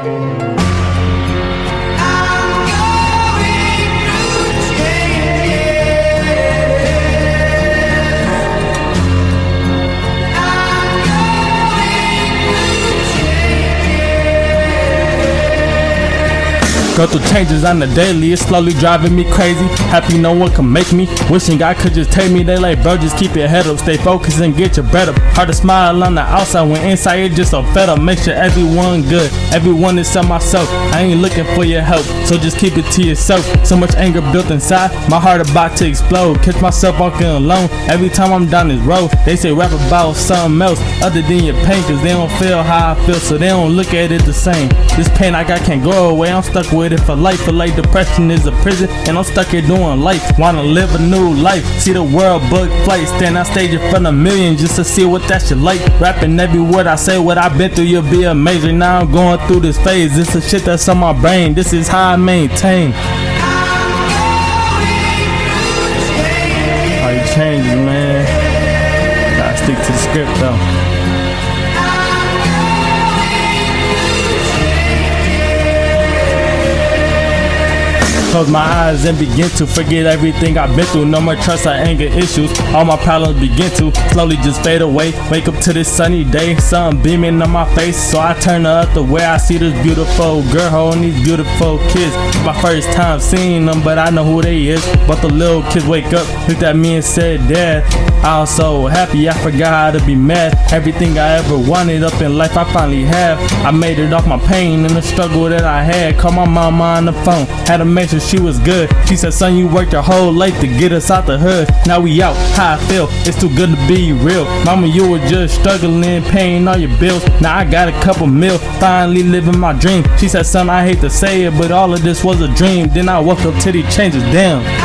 Go through changes on the daily, it's slowly driving me crazy. Happy no one can make me, wishing God could just take me. They like, bro, just keep your head up, stay focused and get your bread up. Hard to smile on the outside when inside you're just so fed up. Make sure everyone good, everyone is on myself. I ain't looking for your help, so just keep it to yourself. So much anger built inside, my heart about to explode. Catch myself walking alone, every time I'm down this road. They say rap about something else other than your pain, cause they don't feel how I feel, so they don't look at it the same. This pain I got can't go away, I'm stuck with it for life. Feel like depression is a prison and I'm stuck here doing life. Wanna live a new life, see the world book flight, stand on stage in front of millions just to see what that shit like. Rapping every word I say, what I've been through, you'll be amazing. Now I'm going through this phase, this is shit that's on my brain, this is how I maintain. How you changes, man. Gotta stick to the script though. Close my eyes and begin to forget everything I've been through. No more trust or anger issues, all my problems begin to slowly just fade away. Wake up to this sunny day, sun beaming on my face, so I turn the other way. I see this beautiful girl holding these beautiful kids. My first time seeing them, but I know who they is. But the little kids wake up, looked at me and said, Dad. I was so happy, I forgot how to be mad. Everything I ever wanted up in life I finally have. I made it off my pain and the struggle that I had. Called my mama on the phone, had to make sure she was good. She said, son, you worked your whole life to get us out the hood. Now we out, how I feel, it's too good to be real. Mama, you were just struggling, paying all your bills. Now I got a couple mil, finally living my dream. She said, son, I hate to say it, but all of this was a dream. Then I woke up to these changes, damn.